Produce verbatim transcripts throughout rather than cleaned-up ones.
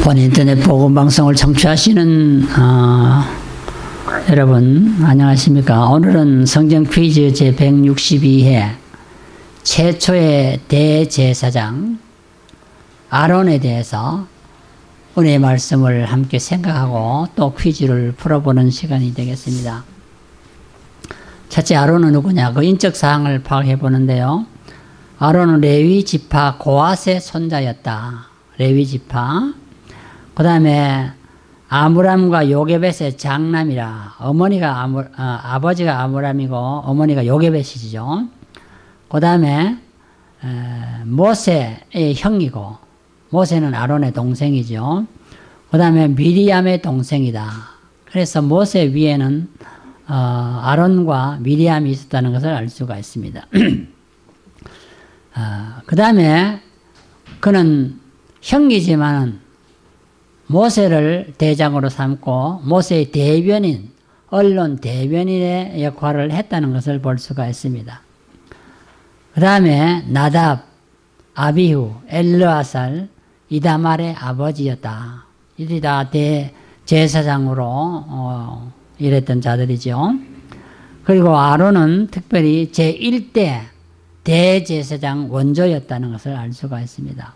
본 인터넷 복음 방송을 청취하시는 어, 여러분 안녕하십니까? 오늘은 성경 퀴즈 제백육십이 회 최초의 대제사장 아론에 대해서 은혜의 말씀을 함께 생각하고 또 퀴즈를 풀어보는 시간이 되겠습니다. 첫째, 아론은 누구냐? 그 인적 사항을 파악해 보는데요. 아론은 레위 지파 고앗의 손자였다. 레위 지파. 그 다음에 아므람과 요게벳의 장남이라. 어머니가 아무, 어, 아버지가 아므람이고 어머니가 요게벳이죠. 그 다음에 모세의 형이고 모세는 아론의 동생이죠. 그 다음에 미리암의 동생이다. 그래서 모세 위에는 어, 아론과 미리암이 있었다는 것을 알 수가 있습니다. 어, 그 다음에 그는 형이지만은 모세를 대장으로 삼고 모세의 대변인, 언론 대변인의 역할을 했다는 것을 볼 수가 있습니다. 그 다음에 나답, 아비후, 엘르아살, 이다말의 아버지였다. 이들이 다 대제사장으로 어, 일했던 자들이죠. 그리고 아론은 특별히 제일 대 대제사장 원조였다는 것을 알 수가 있습니다.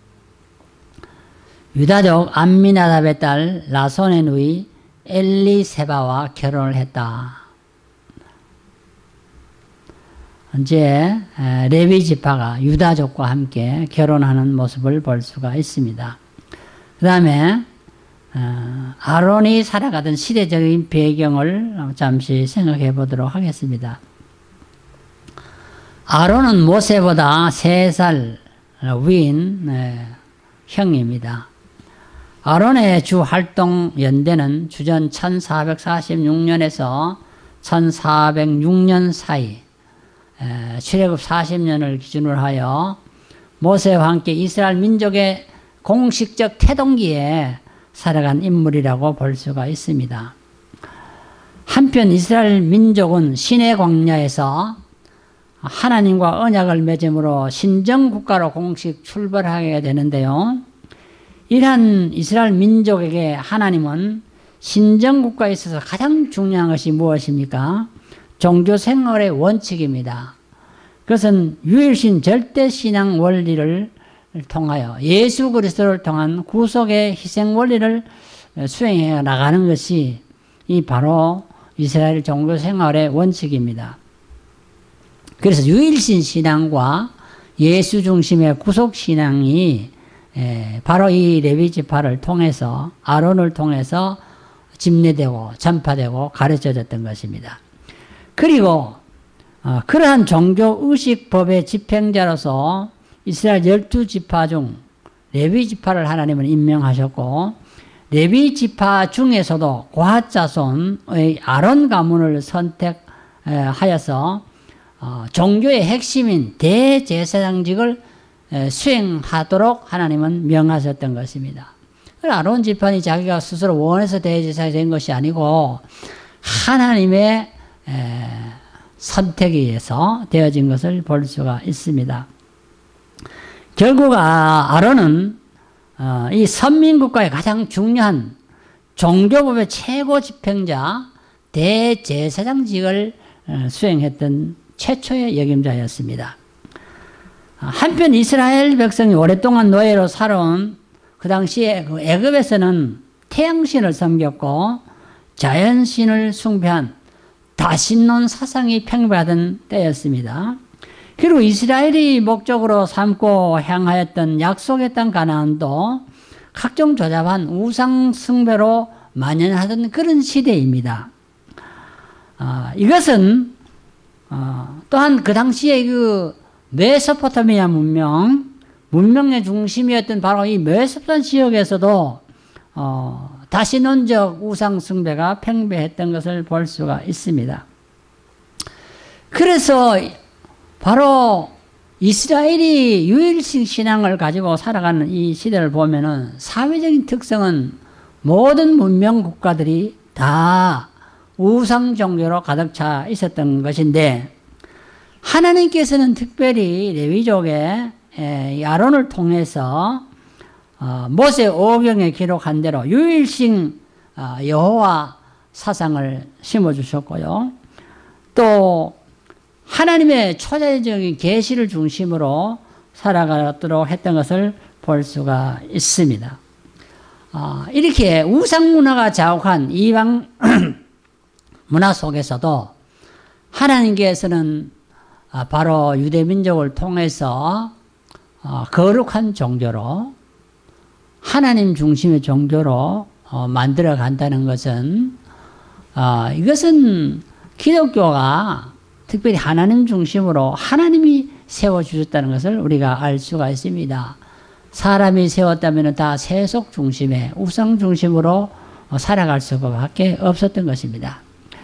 유다족 암미나답의 딸 라손의 누이 엘리세바와 결혼을 했다. 이제 레위 지파가 유다족과 함께 결혼하는 모습을 볼 수가 있습니다. 그 다음에 아론이 살아가던 시대적인 배경을 잠시 생각해 보도록 하겠습니다. 아론은 모세보다 세 살 위인 형입니다. 아론의 주 활동 연대는 주전 천사백사십육 년에서 천사백육 년 사이 출애굽 사십 년을 기준으로 하여 모세와 함께 이스라엘 민족의 공식적 태동기에 살아간 인물이라고 볼 수가 있습니다. 한편 이스라엘 민족은 시내 광야에서 하나님과 언약을 맺음으로 신정국가로 공식 출발하게 되는데요. 이러한 이스라엘 민족에게 하나님은 신정국가에 있어서 가장 중요한 것이 무엇입니까? 종교생활의 원칙입니다. 그것은 유일신 절대신앙 원리를 통하여 예수 그리스도를 통한 구속의 희생 원리를 수행해 나가는 것이 이 바로 이스라엘 종교생활의 원칙입니다. 그래서 유일신 신앙과 예수 중심의 구속신앙이 바로 이 레위 지파를 통해서 아론을 통해서 집례되고 전파되고 가르쳐졌던 것입니다. 그리고 그러한 종교의식법의 집행자로서 이스라엘 열두 지파 중 레위 지파를 하나님은 임명하셨고 레위 지파 중에서도 고핫 자손의 아론 가문을 선택하여서 어, 종교의 핵심인 대제사장직을 에, 수행하도록 하나님은 명하셨던 것입니다. 아론 지파는 자기가 스스로 원해서 대제사장이 된 것이 아니고 하나님의 에, 선택에 의해서 되어진 것을 볼 수가 있습니다. 결국 아, 아론은 어, 이 선민국가의 가장 중요한 종교법의 최고 집행자 대제사장직을 어, 수행했던 최초의 역임자였습니다. 한편 이스라엘 백성이 오랫동안 노예로 살아온 그 당시에 그 애굽에서는 태양신을 섬겼고 자연신을 숭배한 다신론 사상이 팽배하던 때였습니다. 그리고 이스라엘이 목적으로 삼고 향하였던 약속의 땅 가나안도 각종 조잡한 우상 숭배로 만연하던 그런 시대입니다. 아, 이것은 어, 또한 그 당시에 그 메소포타미아 문명, 문명의 중심이었던 바로 이 메소포타미아 지역에서도 어, 다신론적 우상 숭배가 팽배했던 것을 볼 수가 있습니다. 그래서 바로 이스라엘이 유일신 신앙을 가지고 살아가는 이 시대를 보면은 사회적인 특성은 모든 문명 국가들이 다 우상 종교로 가득 차 있었던 것인데 하나님께서는 특별히 레위족의 아론을 통해서 어, 모세 오경에 기록한 대로 유일신 어, 여호와 사상을 심어주셨고요. 또 하나님의 초자연적인 계시를 중심으로 살아가도록 했던 것을 볼 수가 있습니다. 어, 이렇게 우상 문화가 자욱한 이방 문화 속에서도 하나님께서는 바로 유대민족을 통해서 거룩한 종교로 하나님 중심의 종교로 만들어 간다는 것은 이것은 기독교가 특별히 하나님 중심으로 하나님이 세워주셨다는 것을 우리가 알 수가 있습니다. 사람이 세웠다면 다 세속 중심의 우상 중심으로 살아갈 수밖에 없었던 것입니다.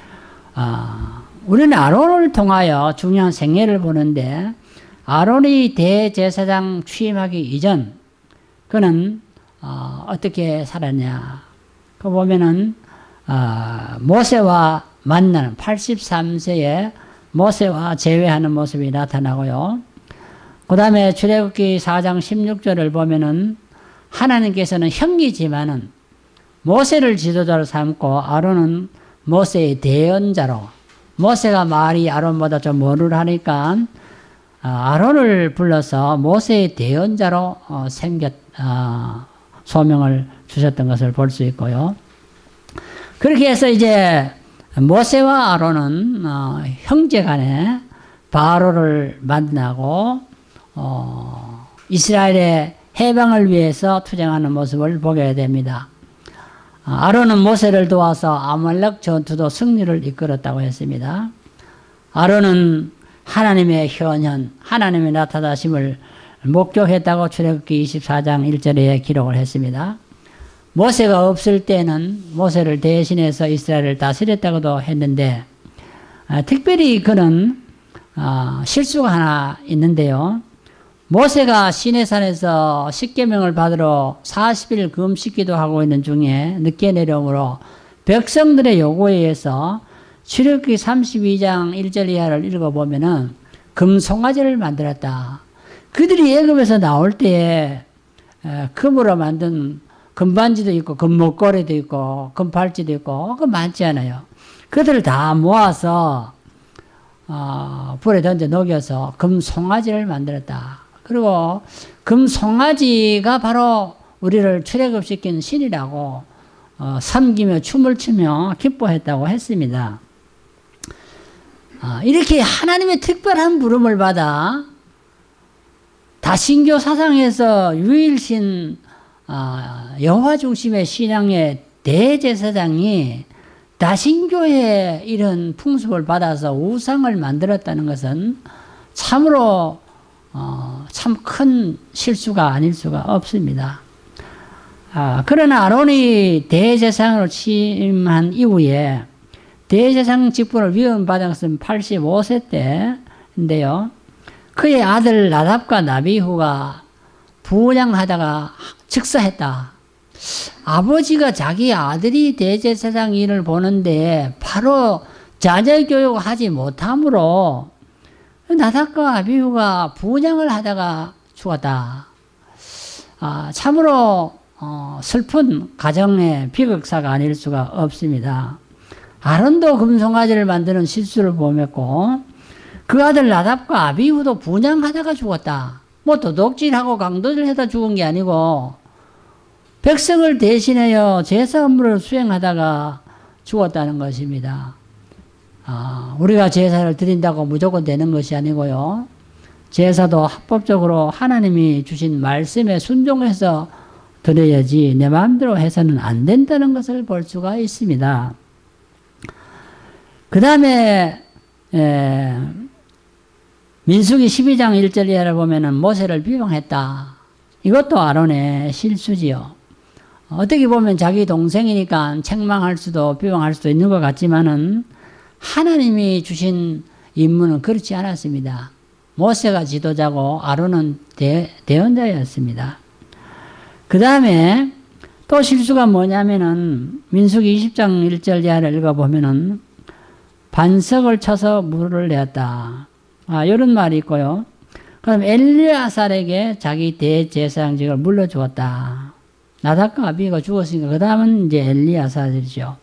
아, 우리는 아론을 통하여 중요한 생애를 보는데 아론이 대제사장 취임하기 이전 그는 어, 어떻게 살았냐? 그 보면은 어, 모세와 만나는 팔십삼 세에 모세와 재회하는 모습이 나타나고요. 그 다음에 출애굽기 사 장 십육 절을 보면은 하나님께서는 형이지만은 모세를 지도자로 삼고 아론은 모세의 대언자로, 모세가 말이 아론보다 좀 머루하니까 아론을 불러서 모세의 대언자로 생겼, 소명을 주셨던 것을 볼 수 있고요. 그렇게 해서 이제 모세와 아론은 어, 형제간에 바로를 만나고 어, 이스라엘의 해방을 위해서 투쟁하는 모습을 보게 됩니다. 아론은 모세를 도와서 아말렉 전투도 승리를 이끌었다고 했습니다. 아론은 하나님의 현현, 하나님의 나타나심을 목격했다고 출애굽기 이십사 장 일 절에 기록을 했습니다. 모세가 없을 때는 모세를 대신해서 이스라엘을 다스렸다고도 했는데 아, 특별히 그는 아, 실수가 하나 있는데요. 모세가 시내산에서 십계명을 받으러 사십 일 금식기도 하고 있는 중에 늦게 내려오므로 백성들의 요구에 의해서 출애굽기 삼십이 장 일 절 이하를 읽어보면은 금송아지를 만들었다. 그들이 애굽에서 나올 때에 금으로 만든 금반지도 있고 금목걸이도 있고 금팔찌도 있고 그 많지 않아요. 그들을 다 모아서 어, 불에 던져 녹여서 금송아지를 만들었다. 그리고 금송아지가 바로 우리를 출애굽시킨 신이라고 어, 섬기며 춤을 추며 기뻐했다고 했습니다. 어, 이렇게 하나님의 특별한 부름을 받아 다신교 사상에서 유일신 어, 여호와 중심의 신앙의 대제사장이 다신교의 이런 풍습을 받아서 우상을 만들었다는 것은 참으로 어, 참 큰 실수가 아닐 수가 없습니다. 아, 그러나 아론이 대제사장으로 취임한 이후에 대제사장 직분을 위임받은 것은 팔십오 세 때인데요. 그의 아들 나답과 나비후가 분양하다가 즉사했다. 아버지가 자기 아들이 대제사장 일을 보는데 바로 자녀교육을 하지 못하므로 나답과 아비후가 분양을 하다가 죽었다. 아, 참으로 어, 슬픈 가정의 비극사가 아닐 수가 없습니다. 아론도 금송아지를 만드는 실수를 범했고 그 아들 나답과 아비후도 분양하다가 죽었다. 뭐 도둑질하고 강도질해다 죽은 게 아니고 백성을 대신하여 제사 업무를 수행하다가 죽었다는 것입니다. 아, 우리가 제사를 드린다고 무조건 되는 것이 아니고요. 제사도 합법적으로 하나님이 주신 말씀에 순종해서 드려야지 내 마음대로 해서는 안 된다는 것을 볼 수가 있습니다. 그 다음에 민수기 십이 장 일 절 이하를 보면은 모세를 비방했다. 이것도 아론의 실수지요. 어떻게 보면 자기 동생이니까 책망할 수도 비방할 수도 있는 것 같지만은 하나님이 주신 임무는 그렇지 않았습니다. 모세가 지도자고 아론은 대, 대언자였습니다. 그 다음에 또 실수가 뭐냐면은 민수기 이십 장 일 절 이하를 읽어보면은 반석을 쳐서 물을 내었다. 아, 이런 말이 있고요. 그럼 엘리아살에게 자기 대제사장직을 물려주었다. 나답과 아비가 죽었으니까 그 다음은 이제 엘리야사들이죠.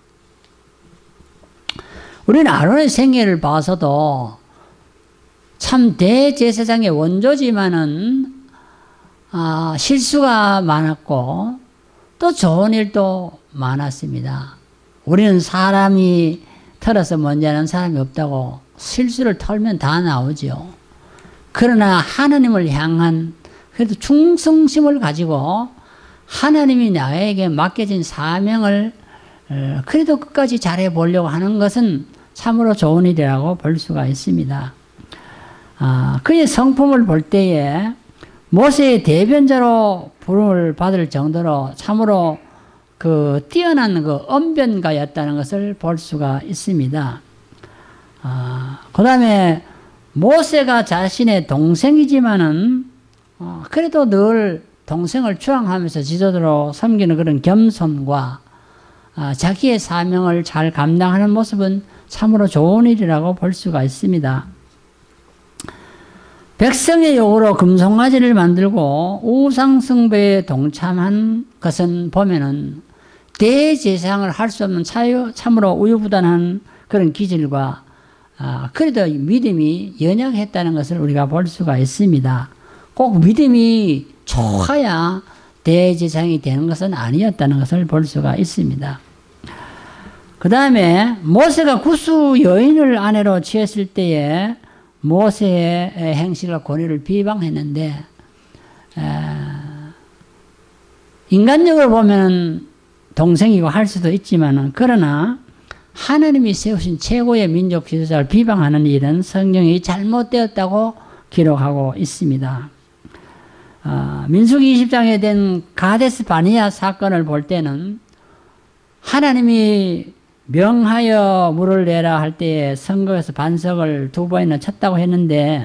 우리는 아론의 생애를 봐서도 참 대제사장의 원조지만은 아, 실수가 많았고 또 좋은 일도 많았습니다. 우리는 사람이 털어서 먼저 하는 사람이 없다고 실수를 털면 다 나오죠. 그러나 하나님을 향한 그래도 충성심을 가지고 하나님이 나에게 맡겨진 사명을 그래도 끝까지 잘해 보려고 하는 것은 참으로 좋은 일이라고 볼 수가 있습니다. 아, 그의 성품을 볼 때에 모세의 대변자로 부름을 받을 정도로 참으로 그 뛰어난 그 언변가였다는 것을 볼 수가 있습니다. 아, 그 다음에 모세가 자신의 동생이지만은 어, 그래도 늘 동생을 추앙하면서 지도자로 섬기는 그런 겸손과 아, 자기의 사명을 잘 감당하는 모습은 참으로 좋은 일이라고 볼 수가 있습니다. 백성의 요구로 금송아지를 만들고 우상숭배에 동참한 것은 보면은 대제사장을 할 수 없는 차유, 참으로 우유부단한 그런 기질과 아, 그래도 믿음이 연약했다는 것을 우리가 볼 수가 있습니다. 꼭 믿음이 좋아야 대제사장이 되는 것은 아니었다는 것을 볼 수가 있습니다. 그 다음에 모세가 구수 여인을 아내로 취했을 때에 모세의 행실과 권위를 비방했는데 에, 인간적으로 보면 동생이고 할 수도 있지만 그러나 하나님이 세우신 최고의 민족 지도자를 비방하는 일은 성경이 잘못되었다고 기록하고 있습니다. 어, 민수기 이십 장에 된 가데스 바니아 사건을 볼 때는 하나님이 명하여 물을 내라 할 때에 성곽에서 반석을 두 번이나 쳤다고 했는데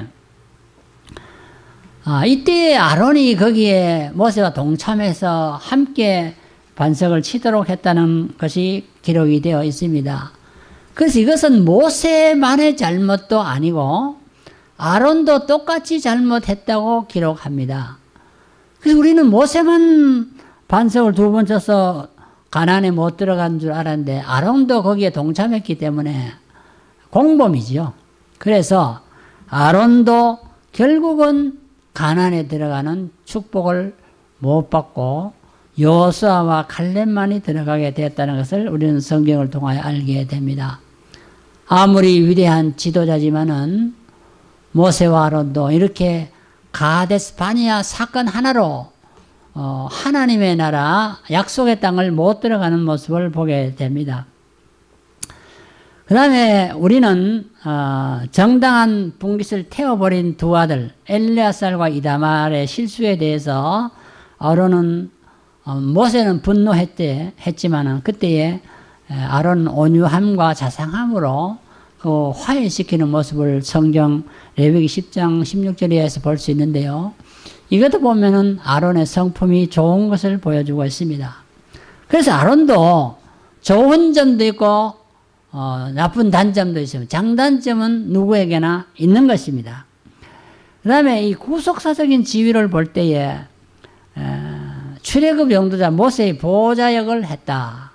아, 이때 아론이 거기에 모세와 동참해서 함께 반석을 치도록 했다는 것이 기록이 되어 있습니다. 그래서 이것은 모세만의 잘못도 아니고 아론도 똑같이 잘못했다고 기록합니다. 그래서 우리는 모세만 반석을 두 번 쳐서 가나안에 못 들어간 줄 알았는데 아론도 거기에 동참했기 때문에 공범이죠. 그래서 아론도 결국은 가나안에 들어가는 축복을 못 받고 여호수아와 칼렙만이 들어가게 되었다는 것을 우리는 성경을 통하여 알게 됩니다. 아무리 위대한 지도자지만은 모세와 아론도 이렇게 가데스 바니아 사건 하나로 어, 하나님의 나라 약속의 땅을 못 들어가는 모습을 보게 됩니다. 그 다음에 우리는 어, 정당한 분깃을 태워버린 두 아들 엘레아살과 이다말의 실수에 대해서 아론은 어, 모세는 분노했대 했지만은 그때에 아론 온유함과 자상함으로 그 화해시키는 모습을 성경 레위기 십 장 십육 절에서 볼 수 있는데요. 이것도 보면은 아론의 성품이 좋은 것을 보여주고 있습니다. 그래서 아론도 좋은 점도 있고 어, 나쁜 단점도 있습니다. 장단점은 누구에게나 있는 것입니다. 그 다음에 이 구속사적인 지위를 볼 때에 에, 출애굽 영도자 모세의 보호자 역을 했다.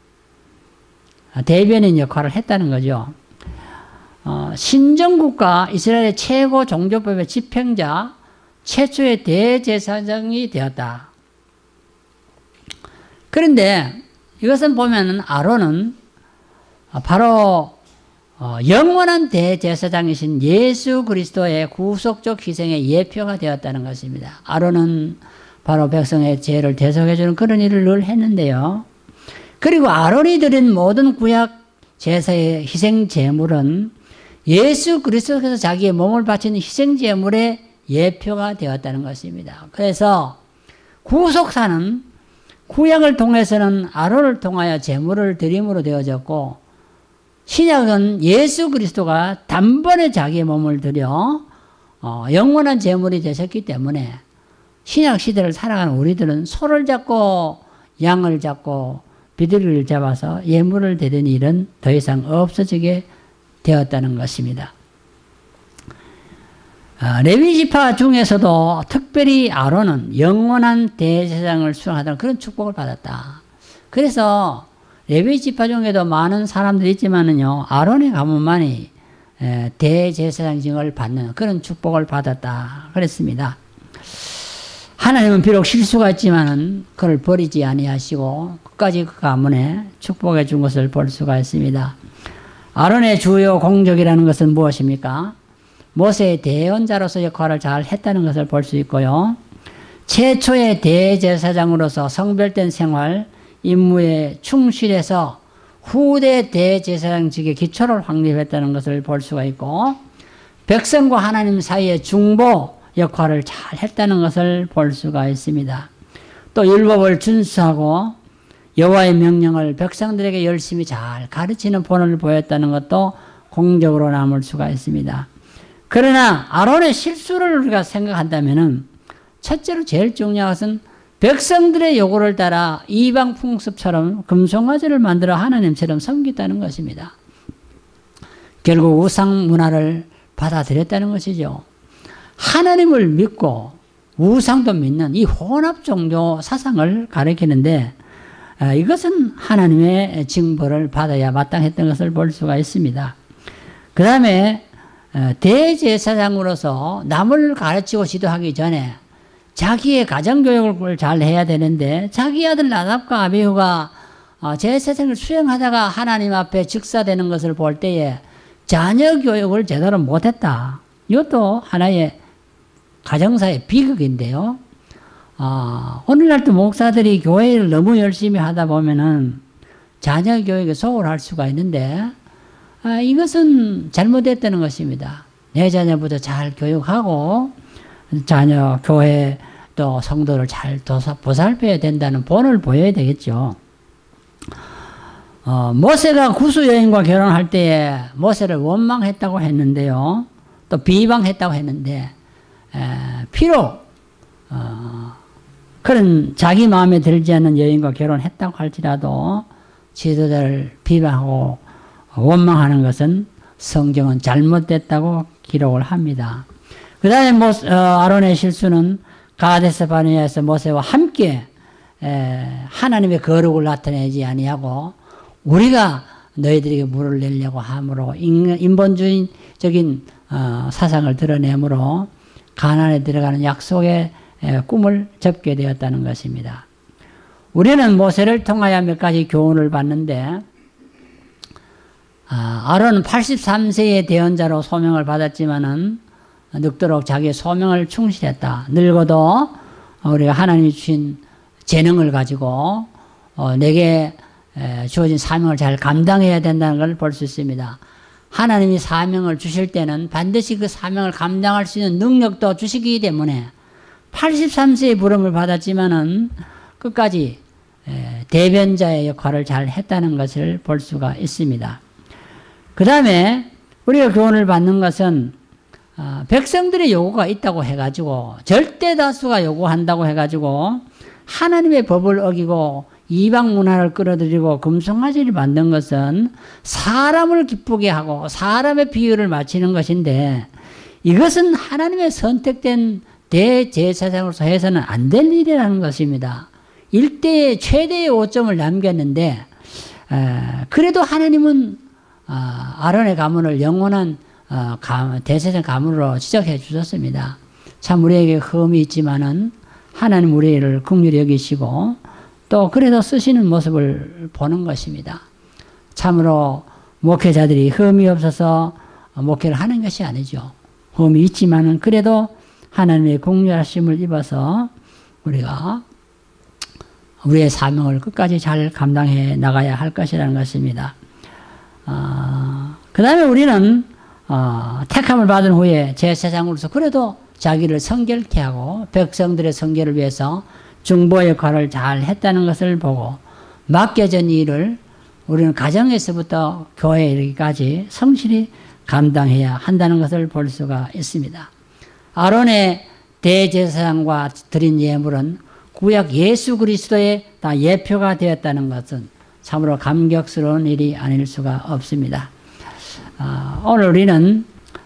대변인 역할을 했다는 거죠. 어, 신정국가 이스라엘의 최고 종교법의 집행자 최초의 대제사장이 되었다. 그런데 이것은 보면 아론은 바로 어, 영원한 대제사장이신 예수 그리스도의 구속적 희생의 예표가 되었다는 것입니다. 아론은 바로 백성의 죄를 대속해주는 그런 일을 늘 했는데요. 그리고 아론이 드린 모든 구약 제사의 희생 제물은 예수 그리스도께서 자기의 몸을 바치는 희생 제물의 예표가 되었다는 것입니다. 그래서 구속사는 구약을 통해서는 아론을 통하여 제물을 드림으로 되어졌고 신약은 예수 그리스도가 단번에 자기의 몸을 드려 어, 영원한 제물이 되셨기 때문에 신약 시대를 살아가는 우리들은 소를 잡고 양을 잡고 비둘기를 잡아서 예물을 드리는 일은 더 이상 없어지게 되었다는 것입니다. 어, 레위지파 중에서도 특별히 아론은 영원한 대제사장을 수행하다는 그런 축복을 받았다. 그래서 레위지파 중에도 많은 사람들이 있지만은요, 아론의 가문만이 대제사장직을 받는 그런 축복을 받았다 그랬습니다. 하나님은 비록 실수가 있지만은 그를 버리지 아니하시고 끝까지 그 가문에 축복해 준 것을 볼 수가 있습니다. 아론의 주요 공적이라는 것은 무엇입니까? 모세의 대언자로서 역할을 잘 했다는 것을 볼 수 있고요. 최초의 대제사장으로서 성별된 생활, 임무에 충실해서 후대 대제사장직의 기초를 확립했다는 것을 볼 수가 있고, 백성과 하나님 사이의 중보 역할을 잘 했다는 것을 볼 수가 있습니다. 또 율법을 준수하고 여호와의 명령을 백성들에게 열심히 잘 가르치는 본을 보였다는 것도 공적으로 남을 수가 있습니다. 그러나 아론의 실수를 우리가 생각한다면은 첫째로 제일 중요한 것은 백성들의 요구를 따라 이방 풍습처럼 금송아지를 만들어 하나님처럼 섬겼다는 것입니다. 결국 우상 문화를 받아들였다는 것이죠. 하나님을 믿고 우상도 믿는 이 혼합 종교 사상을 가리키는데, 이것은 하나님의 징벌을 받아야 마땅했던 것을 볼 수가 있습니다. 그 다음에 대제사장으로서 남을 가르치고 지도하기 전에 자기의 가정교육을 잘 해야 되는데, 자기 아들 나답과 아비후가 제사장을 수행하다가 하나님 앞에 즉사되는 것을 볼 때에 자녀 교육을 제대로 못했다. 이것도 하나의 가정사의 비극인데요. 어, 오늘날도 목사들이 교회를 너무 열심히 하다 보면은 자녀 교육에 소홀할 수가 있는데, 아, 이것은 잘못됐다는 것입니다. 내 자녀부터 잘 교육하고 자녀, 교회 또 성도를 잘 보살펴야 된다는 본을 보여야 되겠죠. 어, 모세가 구수 여인과 결혼할 때에 모세를 원망했다고 했는데요. 또 비방했다고 했는데, 에, 비록 어, 그런 자기 마음에 들지 않는 여인과 결혼했다고 할지라도 지도자를 비방하고 원망하는 것은 성경은 잘못됐다고 기록을 합니다. 그 다음에 모, 어, 아론의 실수는 가데스 바네아에서 모세와 함께 에, 하나님의 거룩을 나타내지 아니하고 우리가 너희들에게 물을 내려고 함으로 인본주의적인 어, 사상을 드러내므로 가나안에 들어가는 약속의 에, 꿈을 접게 되었다는 것입니다. 우리는 모세를 통하여 몇 가지 교훈을 받는데, 아, 아론은 팔십삼 세의 대언자로 소명을 받았지만은 늙도록 자기의 소명을 충실했다. 늙어도 우리가 하나님이 주신 재능을 가지고 어, 내게 에, 주어진 사명을 잘 감당해야 된다는 걸 볼 수 있습니다. 하나님이 사명을 주실 때는 반드시 그 사명을 감당할 수 있는 능력도 주시기 때문에 팔십삼 세의 부름을 받았지만은 끝까지 에, 대변자의 역할을 잘 했다는 것을 볼 수가 있습니다. 그 다음에 우리가 교훈을 받는 것은 어, 백성들의 요구가 있다고 해가지고 절대 다수가 요구한다고 해가지고 하나님의 법을 어기고 이방 문화를 끌어들이고 금송아지를 만든 것은 사람을 기쁘게 하고 사람의 비유를 맞추는 것인데, 이것은 하나님의 선택된 대제사장으로서 해서는 안 될 일이라는 것입니다. 일대의 최대의 오점을 남겼는데, 에, 그래도 하나님은 어, 아론의 가문을 영원한 어, 가, 대제사장 가문으로 지적해 주셨습니다. 참 우리에게 흠이 있지만은 하나님 우리를 긍휼히 여기시고 또 그래도 쓰시는 모습을 보는 것입니다. 참으로 목회자들이 흠이 없어서 목회를 하는 것이 아니죠. 흠이 있지만은 그래도 하나님의 긍휼하심을 입어서 우리가 우리의 사명을 끝까지 잘 감당해 나가야 할 것이라는 것입니다. 어, 그 다음에 우리는 어, 택함을 받은 후에 제사장으로서 그래도 자기를 성결케 하고 백성들의 성결을 위해서 중보 역할을 잘 했다는 것을 보고 맡겨진 일을 우리는 가정에서부터 교회에 이르기까지 성실히 감당해야 한다는 것을 볼 수가 있습니다. 아론의 대제사장과 드린 예물은 구약 예수 그리스도의 다 예표가 되었다는 것은 참으로 감격스러운 일이 아닐 수가 없습니다. 어, 오늘 우리는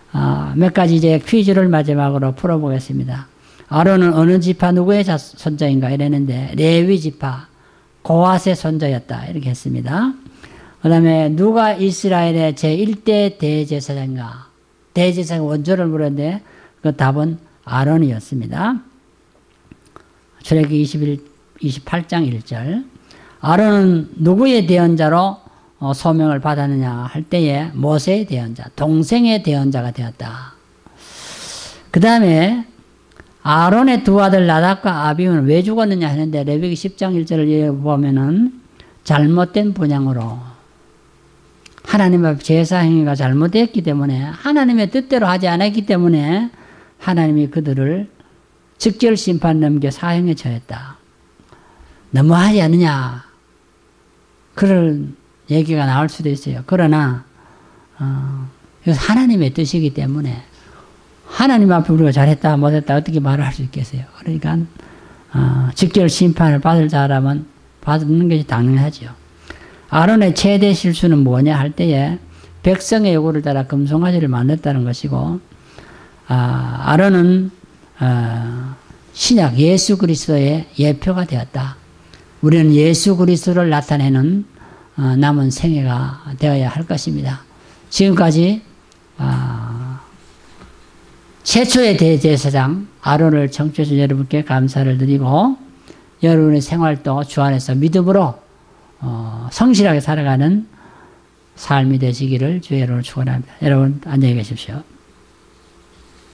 아, 몇 가지 이제 퀴즈를 마지막으로 풀어보겠습니다. 아론은 어느 지파 누구의 자, 손자인가 이랬는데 레위 지파 고핫의 손자였다 이렇게 했습니다. 그 다음에 누가 이스라엘의 제일 대 대제사장인가? 대제사장 원조를 물었는데 그 답은 아론이었습니다. 출애굽기 이십일, 이십팔 장 일 절. 아론은 누구의 대언자로 어, 소명을 받았느냐 할 때에 모세의 대언자, 동생의 대언자가 되었다. 그 다음에 아론의 두 아들 나답과 아비후는 왜 죽었느냐 하는데 레위기 십 장 일 절을 보면은 잘못된 분향으로 하나님 앞 제사 행위가 잘못됐기 때문에 하나님의 뜻대로 하지 않았기 때문에 하나님이 그들을 즉결 심판 넘겨 사형에 처했다. 너무하지 않느냐 그런 얘기가 나올 수도 있어요. 그러나 어, 하나님의 뜻이기 때문에 하나님 앞에 우리가 잘했다 못했다 어떻게 말을 할 수 있겠어요. 그러니까 어, 직결 심판을 받을 사람은 받는 것이 당연하죠. 아론의 최대 실수는 뭐냐 할 때에 백성의 요구를 따라 금송아지를 만들었다는 것이고 아, 아론은 어, 신약 예수 그리스도의 예표가 되었다. 우리는 예수 그리스도를 나타내는 어, 남은 생애가 되어야 할 것입니다. 지금까지 어, 최초의 대제사장 아론을 청취해 주신 여러분께 감사를 드리고 여러분의 생활도 주 안에서 믿음으로 어, 성실하게 살아가는 삶이 되시기를 주의 이름으로 축원합니다. 여러분 안녕히 계십시오.